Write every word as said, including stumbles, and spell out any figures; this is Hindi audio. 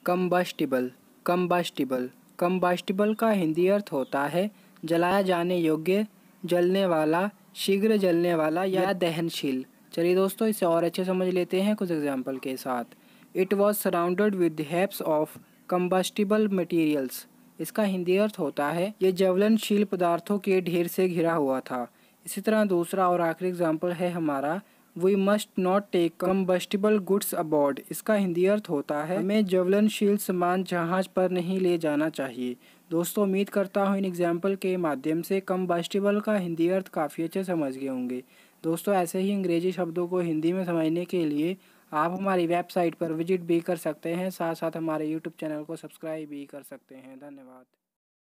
कम्बस्टिबल। कम्बस्टिबल कम्बस्टिबल का हिंदी अर्थ होता है जलाया जाने योग्य, जलने वाला, शीघ्र जलने वाला या दहनशील। चलिए दोस्तों, इसे और अच्छे समझ लेते हैं कुछ एग्जाम्पल के साथ। It was surrounded with heaps of combustible materials. इसका हिंदी अर्थ होता है ये ज्वलनशील पदार्थों के ढेर से घिरा हुआ था। इसी तरह दूसरा और आखिरी एग्जाम्पल है हमारा we must not take combustible goods aboard. इसका हिंदी अर्थ होता है हमें ज्वलनशील सामान जहाज पर नहीं ले जाना चाहिए। दोस्तों, उम्मीद करता हूँ इन एग्जाम्पल के माध्यम से कम्बस्टिबल का हिंदी अर्थ काफ़ी अच्छे समझ गए होंगे। दोस्तों, ऐसे ही अंग्रेजी शब्दों को हिंदी में समझने के लिए आप हमारी वेबसाइट पर विजिट भी कर सकते हैं, साथ साथ हमारे यूट्यूब चैनल को सब्सक्राइब भी कर सकते हैं। धन्यवाद।